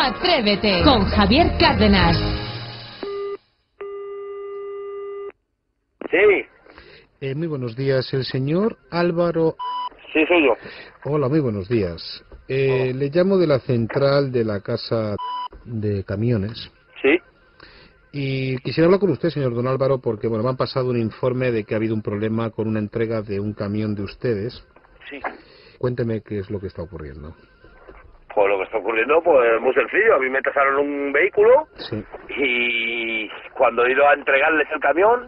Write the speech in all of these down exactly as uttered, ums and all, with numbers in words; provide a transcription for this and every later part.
Atrévete con Javier Cárdenas. Sí. Eh, muy buenos días, el señor Álvaro. Sí, soy yo. Hola, muy buenos días. Eh, le llamo de la central de la casa de camiones. Sí. Y quisiera hablar con usted, señor don Álvaro, porque bueno, me han pasado un informe de que ha habido un problema con una entrega de un camión de ustedes. Sí. Cuénteme qué es lo que está ocurriendo. Pues lo que está ocurriendo, pues muy sencillo. A mí me tasaron un vehículo Sí. y cuando he ido a entregarles el camión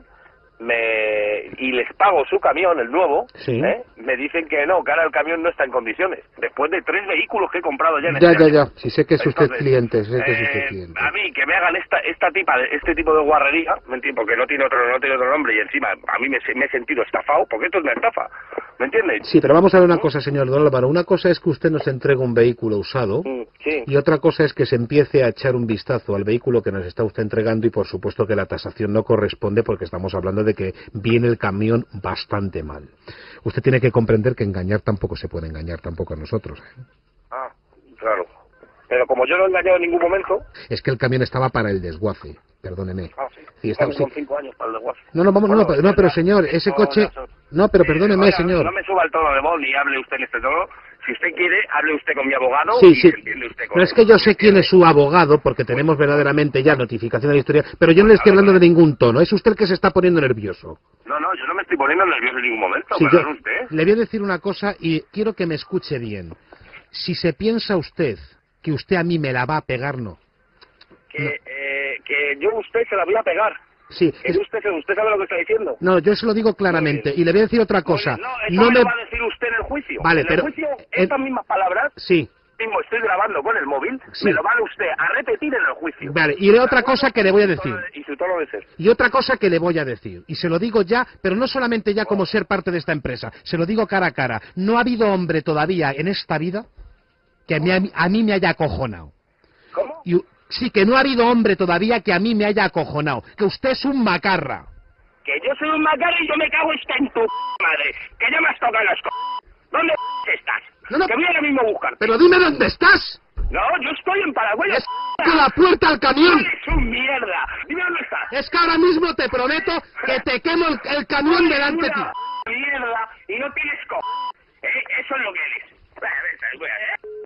me y les pago su camión, el nuevo, Sí. ¿eh? Me dicen que no, que ahora el camión no está en condiciones. Después de tres vehículos que he comprado ya en Ya, este ya, año. ya. Si sé que es usted Entonces, cliente, sé que es eh, usted cliente. A mí que me hagan esta esta tipa de, este tipo de guarrería, ¿me entiendes? Porque no tiene otro no tiene otro nombre y encima a mí me, me he sentido estafado, porque esto es una estafa, ¿me entiendes? Sí, pero vamos a ver una cosa, señor don Álvaro. Una cosa es que usted nos entregue un vehículo usado. Mm, sí. Y otra cosa es que se empiece a echar un vistazo al vehículo que nos está usted entregando y por supuesto que la tasación no corresponde porque estamos hablando de que viene el camión bastante mal. Usted tiene que comprender que engañar tampoco se puede engañar tampoco a nosotros, ¿eh? Ah, claro. Pero como yo no he engañado en ningún momento... Es que el camión estaba para el desguace, perdóneme. Ah, sí. Sí, está, Son sí. cinco años para el desguace. No, no, vamos, Bueno, no, no, pero ya, señor, ese eso coche... ya son- No, pero Eh, perdóneme, oiga, señor. No me suba el tono de voz ni hable usted en este tono. Si usted quiere, hable usted con mi abogado Sí, y sí. se entiende usted con No él. es que yo sé ¿Me quién entiende? es su abogado, porque tenemos verdaderamente ya notificación de la historia, pero yo no le estoy Claro, hablando de claro. ningún tono. Es usted el que se está poniendo nervioso. No, no, yo no me estoy poniendo nervioso en ningún momento. Sí, Perdón yo usted. le voy a decir una cosa y quiero que me escuche bien. Si se piensa usted que usted a mí me la va a pegar, no. Que, No. eh, que yo a usted se la voy a pegar. Sí, Que es- usted, usted sabe lo que está diciendo. no, yo se lo digo claramente. Y le voy a decir otra Muy cosa. bien. No, eso No me me... lo va a decir usted en el juicio. Vale, en pero- el juicio, en- estas mismas palabras, Sí, mismo estoy grabando con el móvil, Sí. me lo va usted a repetir en el juicio. vale. Y le otra cosa que le voy a decir. Y su tono de ser. Y otra cosa que le voy a decir, y se lo digo ya, pero no solamente ya como ser parte de esta empresa, se lo digo cara a cara. No ha habido hombre todavía en esta vida que a mí, a mí me haya acojonado. ¿Cómo? Y, sí, que no ha habido hombre todavía que a mí me haya acojonado. Que usted es un macarra. Que yo soy un macarra y yo me cago esta en tu madre. Que ya me has tocado las c... ¿Dónde estás? No, no. Que voy ahora mismo a buscarte. Pero dime dónde estás. No, yo estoy en Paraguay. Es con la puerta al camión. ¡Es un mierda! Dime dónde estás. Es que ahora mismo te prometo que te quemo el, el camión delante de ti. Una mierda y no tienes co... Eh, eso es lo que eres. Ven, ven, ven,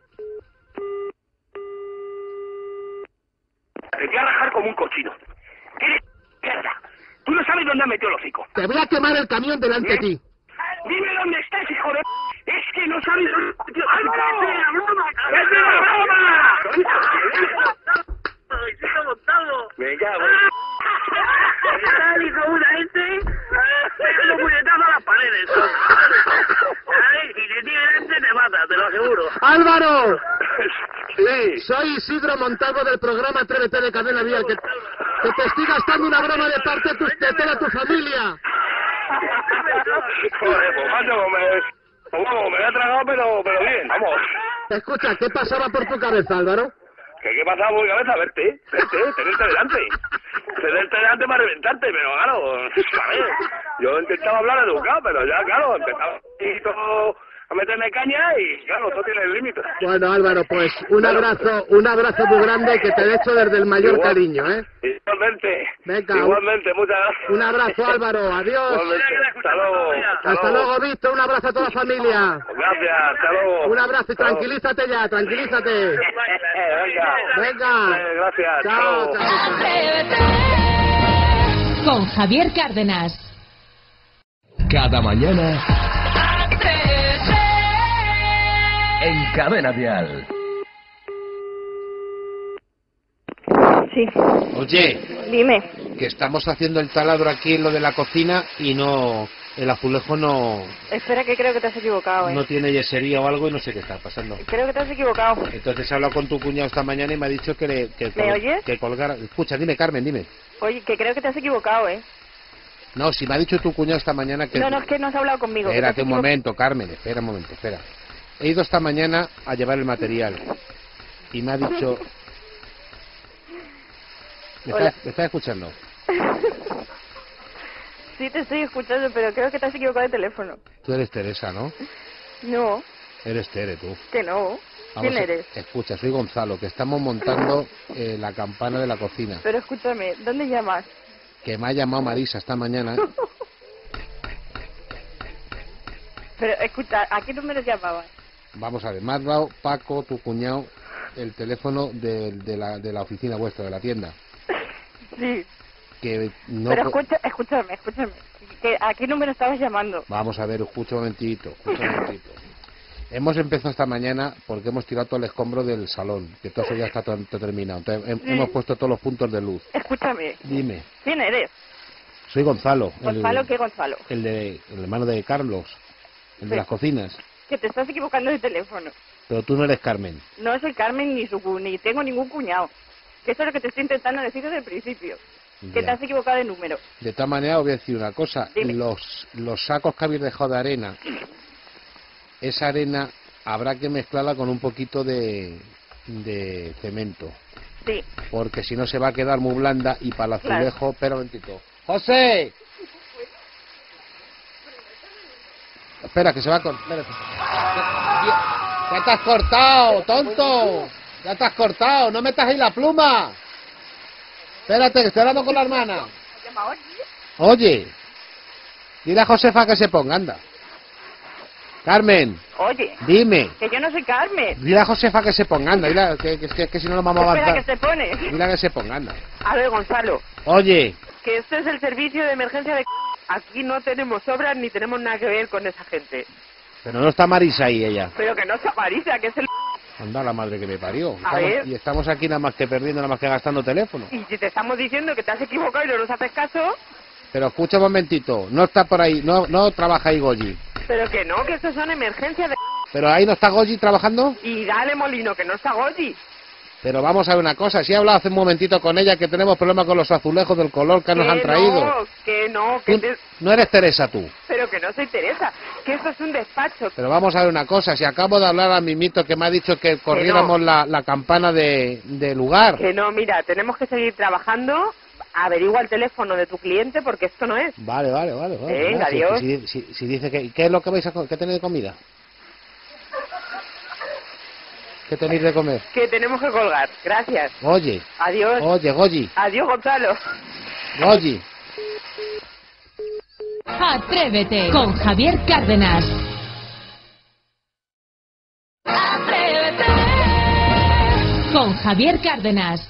ven. Te voy a rajar como un cochino. ¿Qué eres mierda? Tú no sabes dónde has metido el hocico. Te voy a quemar el camión delante de ti. Dime dónde estás, hijo de... Es que no sabes dónde... ¡Álvaro! ¡Es una broma! ¡Es una broma! ¡Se está montado! Me cago. ¿Qué tal, hijo de una gente? Pegando puñetazo a las paredes. Ay, si te tiene delante te mata, te lo aseguro. ¡Álvaro! Sí. Soy Isidro Montalvo del programa Atrévete de Cadena Vial, que, que te estoy gastando una broma de parte de, tu, de toda tu familia. Joder, pues macho, me... Pues vamos, me lo he tragado, pero, pero bien, vamos. Escucha, ¿qué pasaba por tu cabeza, Álvaro? ¿Qué, qué pasaba por mi cabeza? Verte, verte, tenerte delante. Tenerte delante para reventarte, pero claro, a ver, yo intentaba hablar educado, pero ya, claro, empezaba y todo a meterme caña y, claro, todo tiene límites. Bueno, Álvaro, pues un abrazo, un abrazo muy grande que te he hecho desde el mayor Igual- cariño, ¿eh? Igualmente. Venga, un- Igualmente, muchas gracias. Un abrazo, Álvaro, adiós. Igualmente. Hasta luego. Hasta luego, Víctor, un abrazo a toda la familia. Gracias, hasta luego. Un abrazo y Hasta luego. tranquilízate ya, tranquilízate. Venga. Venga. Eh, Gracias. hasta Chao, luego. chao. Atrévete con Javier Cárdenas. Cada mañana en Cadena Vial. Sí, Oye, dime. que estamos haciendo el taladro aquí en lo de la cocina y no... El azulejo no, Espera, que creo que te has equivocado, ¿eh? no tiene yesería o algo y no sé qué está pasando. Creo que te has equivocado. Entonces he hablado con tu cuñado esta mañana y me ha dicho que le... Que, ¿Me oyes? Que colgara... Escucha, dime, Carmen, dime. Oye, que creo que te has equivocado, ¿eh? No, si me ha dicho tu cuñado esta mañana que... No, no, es que no has hablado conmigo. que te has Espérate un equivo- momento, Carmen, espera un momento, espera. He ido esta mañana a llevar el material y me ha dicho... ¿Me Hola. estás, me estás escuchando? Sí, te estoy escuchando, pero creo que te has equivocado de teléfono. Tú eres Teresa, ¿no? No, Eres Tere, tú. que no. ¿Quién a- eres? Escucha, soy Gonzalo, que estamos montando eh, la campana de la cocina. Pero escúchame, ¿dónde llamas? Que me ha llamado Marisa esta mañana. Pero escucha, ¿a qué número llamabas? Vamos a ver, me has dado, Paco, tu cuñado, el teléfono de, de, la, de la oficina vuestra, de la tienda. Sí, Que no pero co- escucha, escúchame, escúchame. ¿Que ¿A qué número estabas llamando? Vamos a ver, escucha un momentito, escucha un momentito. Hemos empezado esta mañana porque hemos tirado todo el escombro del salón, que todo eso ya está todo, todo terminado. Entonces, hem- Sí. hemos puesto todos los puntos de luz. Escúchame, Dime, ¿quién eres? soy Gonzalo, ¿Gonzalo el, qué Gonzalo? el, de, el hermano de Carlos, el de Sí. las cocinas. Que te estás equivocando de teléfono. Pero tú no eres Carmen. No soy Carmen ni su cu- ni tengo ningún cuñado. Que eso es lo que te estoy intentando decir desde el principio. Que Ya. te has equivocado de número. De tal manera os voy a decir una cosa, Dime. los, los sacos que habéis dejado de arena, esa arena habrá que mezclarla con un poquito de, de cemento, Sí, porque si no se va a quedar muy blanda y para el Claro. azulejo, espera un momentito. ¡José! Espera, que se va a cortar. Espérate. ¡Ya, ya te has cortado, tonto! ¡Ya te has cortado! ¡No metas ahí la pluma! Espérate, que estoy hablando con la hermana. Oye, dile a Josefa que se ponga, anda. Carmen, oye, dime. que yo no soy Carmen. Dile a Josefa que se ponga, anda. Dile a- que, que, que, que si no nos vamos a Espera, que avanzar. se pone. Dile a que se ponga, anda. A ver, Gonzalo, Oye, que este es el servicio de emergencia de... Aquí no tenemos obras ni tenemos nada que ver con esa gente. pero no está Marisa ahí, ella. Pero que no se Marisa, que es el... Anda la madre que me parió. A Estamos- ver. y estamos aquí nada más que perdiendo, nada más que gastando teléfono. Y si te estamos diciendo que te has equivocado y no nos haces caso, Pero escucha un momentito, no está por ahí, no, no trabaja ahí Goyi. pero que no, que estos son emergencias de... Pero ahí no está Goyi trabajando. Y dale, Molino, que no está Goyi. Pero vamos a ver una cosa, si he hablado hace un momentito con ella que tenemos problemas con los azulejos del color que nos han traído. No, que no, que Tú- te- no eres Teresa tú. pero que no soy Teresa, que esto es un despacho. Pero vamos a ver una cosa, si acabo de hablar a Mimito que me ha dicho que corriéramos la, la campana de, de lugar. Que no, mira, tenemos que seguir trabajando. Averigua el teléfono de tu cliente porque esto no es. Vale, vale, vale. vale. Venga, Ah, si- adiós. Si, si- si dice que... ¿Qué es lo que vais a co- qué tenéis de comida? ¿Qué tenéis de comer? Que tenemos que colgar. Gracias. Oye, Adiós. oye, Goyi, Adiós, Gonzalo. Goyi. Atrévete con Javier Cárdenas. Atrévete con Javier Cárdenas.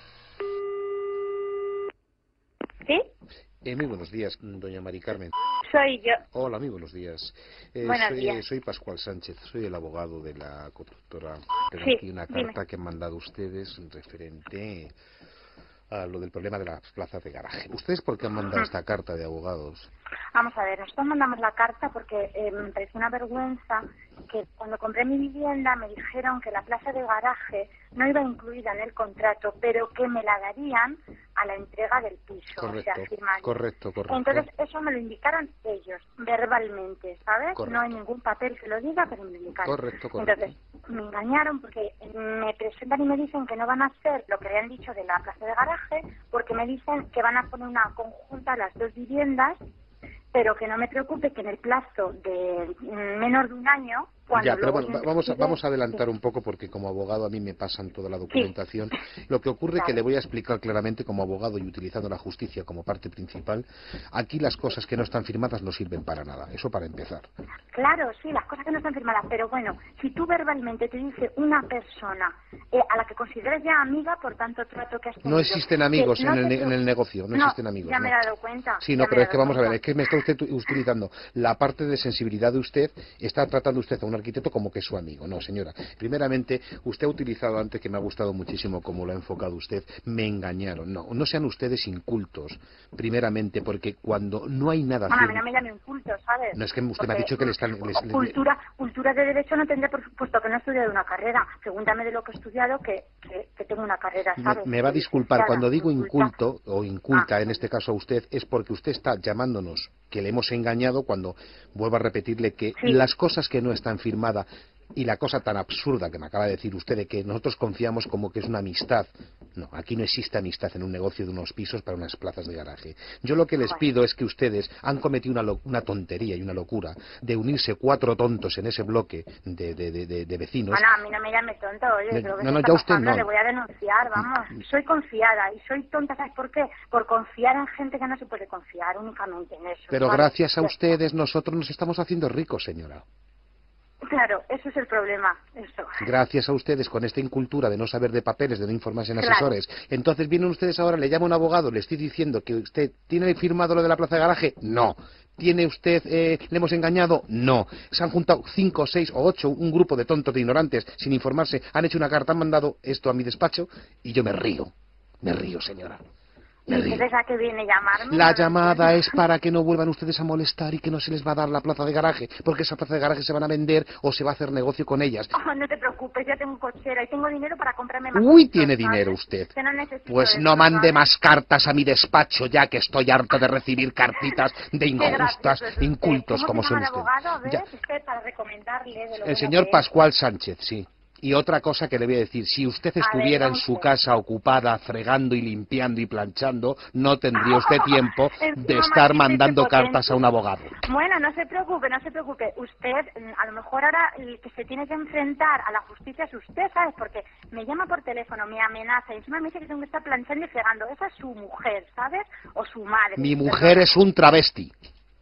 ¿Sí? Eh, muy buenos días, doña Mari Carmen. Soy yo. Hola, muy buenos días. Eh, Buenos soy, días. soy Pascual Sánchez, soy el abogado de la constructora. Tengo Sí, aquí una dime. carta que han mandado ustedes referente a lo del problema de las plazas de garaje. ¿Ustedes por qué han mandado esta carta de abogados? Vamos a ver, nosotros mandamos la carta porque eh, me pareció una vergüenza que cuando compré mi vivienda me dijeron que la plaza de garaje no iba incluida en el contrato, pero que me la darían a la entrega del piso, Correcto, o sea, firmar. correcto, correcto. Entonces eso me lo indicaron ellos, verbalmente, ¿sabes? Correcto. No hay ningún papel que lo diga, pero me lo indicaron. Correcto, correcto. Entonces me engañaron porque me presentan y me dicen que no van a hacer lo que habían dicho de la plaza de garaje, porque me dicen que van a poner una conjunta las dos viviendas, pero que no me preocupe que en el plazo de mm, menos de un año, cuando Ya, pero luego bueno, se va- vamos a, investigue- vamos a adelantar un poco porque como abogado a mí me pasan toda la documentación. Lo que ocurre es que Claro. le voy a explicar claramente como abogado y utilizando la justicia como parte principal, aquí las cosas que no están firmadas no sirven para nada. Eso para empezar. Claro, sí, las cosas que no están firmadas, pero bueno, si tú verbalmente te dice una persona eh, a la que consideres ya amiga, por tanto trato que has tenido, No existen que amigos no en el, te ne- en el negocio, no, No, existen amigos. ya no. me he dado cuenta. Sí, ya no, me pero he es que dado vamos a ver, cuenta. es que me está usted tu- utilizando la parte de sensibilidad de usted, está tratando usted a un arquitecto como que es su amigo. No, señora. Primeramente, usted ha utilizado antes, que me ha gustado muchísimo como lo ha enfocado usted, me engañaron. No, no sean ustedes incultos, primeramente, porque cuando no hay nada Bueno, a mí firme- no me llame un culto, ¿sabes? No, es que usted me ha Porque, dicho que le están... les- les- Cultura, cultura de derecho no tendré, por supuesto, que no he estudiado una carrera. Pregúntame de lo que he estudiado, que, que, que tengo una carrera, Me, ¿sabes? me va a disculpar, Nada, cuando digo inculta. inculto o inculta, Ah. en este caso a usted, es porque usted está llamándonos que le hemos engañado cuando vuelvo a repetirle que Sí. las cosas que no están firmadas y la cosa tan absurda que me acaba de decir usted de que nosotros confiamos como que es una amistad no, aquí no existe amistad en un negocio de unos pisos para unas plazas de garaje. Yo lo que les pido es que ustedes han cometido una, lo, una tontería y una locura de unirse cuatro tontos en ese bloque de, de, de, de, de vecinos. Bueno, a mí no me llame tonto, oye, de, creo que no, se no, está ya usted pasando, no. le voy a denunciar, vamos. Soy confiada y soy tonta, ¿sabes por qué? Por confiar en gente que no se puede confiar únicamente en eso. Pero ¿vale? gracias a ustedes nosotros nos estamos haciendo ricos, señora. Claro, ese es el problema, eso. Gracias a ustedes con esta incultura de no saber de papeles, de no informarse en Claro. asesores. Entonces vienen ustedes ahora, le llama un abogado, le estoy diciendo que usted tiene firmado lo de la plaza de garaje. No. ¿Tiene usted, eh, le hemos engañado? No. Se han juntado cinco, seis o ocho, un grupo de tontos, de ignorantes, sin informarse, han hecho una carta, han mandado esto a mi despacho y yo me río. Me río, señora. ¿Y entonces a qué viene llamarme? La llamada es para que no vuelvan ustedes a molestar y que no se les va a dar la plaza de garaje, porque esa plaza de garaje se van a vender o se va a hacer negocio con ellas. Oh, no te preocupes, ya tengo cochera y tengo dinero para comprarme más. Uy, cosas, tiene ¿sabes? dinero usted. Que no necesito Pues eso, no mande ¿sabes? más cartas a mi despacho, ya que estoy harto de recibir cartitas de Qué injustas, gracioso es usted. incultos ¿Cómo como se son llama el ustedes. abogado? A ver, Ya. usted, para recomendarle de lo El bueno señor que es. Pascual Sánchez, sí. Y otra cosa que le voy a decir, si usted estuviera en su casa ocupada, fregando y limpiando y planchando, no tendría usted tiempo de Encima, estar maldita mandando impotente. cartas a un abogado. Bueno, no se preocupe, no se preocupe. Usted, mm, a lo mejor ahora el que se tiene que enfrentar a la justicia es usted, ¿sabes? Porque me llama por teléfono, me amenaza y encima me dice que tengo que estar planchando y fregando. Esa es su mujer, ¿sabes? O su madre. Mi mujer es un travesti.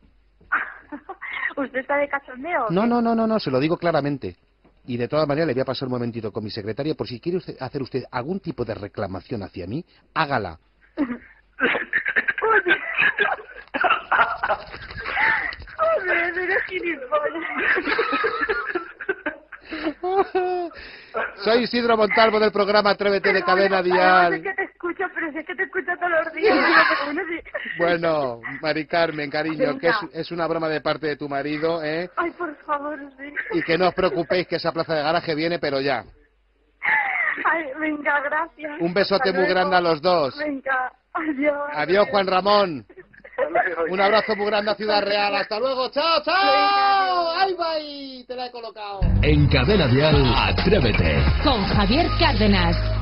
¿Usted está de cachondeo? o No, qué? no, no, no, no, se lo digo claramente. Y de todas maneras le voy a pasar un momentito con mi secretaria, por si quiere usted hacer usted algún tipo de reclamación hacia mí, hágala. Joder, eres gilipollas. Soy Isidro Montalvo del programa Atrévete de Cadena Es Dial. que te escucho, pero si es que te escucho todos los días. Pero bueno, sí. Bueno, Mari Carmen, cariño, Venga. que es, es una broma de parte de tu marido, ¿eh? Ay, por favor, sí. Y que no os preocupéis que esa plaza de garaje viene, pero ya. Ay, venga, gracias. Un besote Hasta muy luego. grande a los dos. Venga, adiós. Adiós, Juan Ramón. Un abrazo muy grande a Ciudad Real. Hasta luego. ¡Chao, chao! ¡Ay, bye! Te la he colocado. En Cadena Dial, Atrévete. Con Javier Cárdenas.